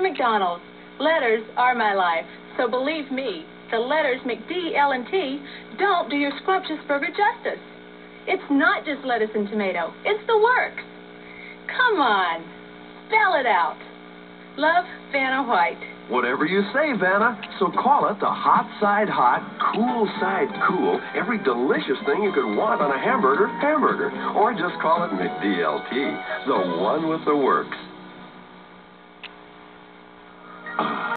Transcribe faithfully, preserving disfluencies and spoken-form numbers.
McDonald's. Letters are my life, so believe me, the letters McD, L, and T don't do your scrumptious burger justice. It's not just lettuce and tomato. It's the works. Come on. Spell it out. Love, Vanna White. Whatever you say, Vanna. So call it the hot side hot, cool side cool, every delicious thing you could want on a hamburger, hamburger. Or just call it McD L T, the one with the works.